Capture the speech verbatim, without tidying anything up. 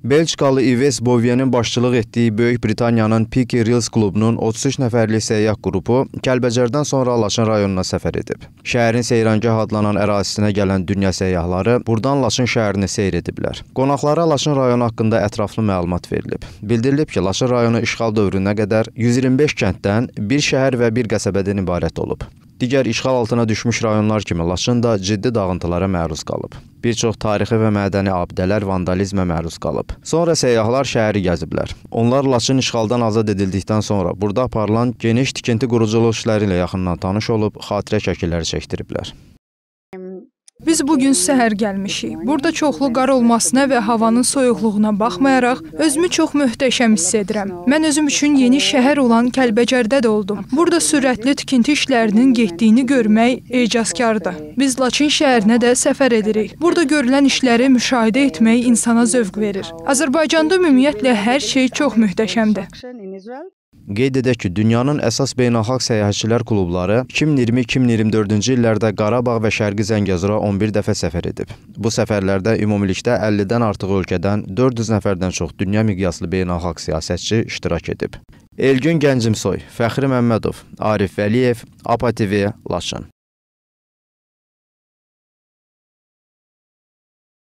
Belçikalı Yves Bovyenin başçılıq etdiyi Böyük Britaniyanın Picky Reels klubunun otuz üç nəfərlik səyyah qrupu Kəlbəcərdən sonra Laçın rayonuna səfər edib. Şəhərin Seyrangah adlanan ərazisinə gələn dünya səyyahları buradan Laçın şəhərini seyr ediblər. Qonaqlara Laçın rayonu haqqında ətraflı məlumat verilib. Bildirilib ki, Laçın rayonu işğal dövrünə qədər yüz iyirmi beş kənddən, bir şəhər və bir qəsəbədən ibarət olub. Digər işğal altına düşmüş rayonlar kimi Laçın da ciddi dağıntılara məruz qalıb. Bir çox tarixi və mədəni abidələr vandalizmə məruz qalıb. Sonra səyyahlar şəhəri gəziblər. Onlar Laçın işğaldan azad edildikdən sonra burada aparılan geniş tikinti quruculuq işləri ilə yaxından tanış olub, xatirə şəkilləri çəkdiriblər. Biz bugün səhər gəlmişik. Burada çoxlu qar olmasına və havanın soyuqluğuna baxmayaraq, özümü çox möhtəşəm hiss edirəm. Mən özüm üçün yeni şəhər olan Kəlbəcərdə də oldum. Burada sürətli tikinti işlərinin getdiyini görmək ecazkardır. Biz Laçın şəhərinə də səfər edirik. Burada görülən işləri müşahidə etmək insana zövq verir. Azərbaycanda ümumiyyətlə hər şey çox möhtəşəmdir. Qeyd edək ki, dünyanın əsas beynəlxalq səyyahçılar klubları iki min iyirmi iki min iyirmi dördüncü illərdə Qarabağ və Şərqi Zəngəzura on bir dəfə səfər edib. Bu səfərlərdə ümumilikdə əllidən artıq ölkədən dörd yüz nəfərdən çox dünya miqyaslı beynəlxalq siyasətçi iştirak edib. Elgün Gəncimsoy, Fəxri Məmmədov, Arif Vəliyev, APA T V, Laçın.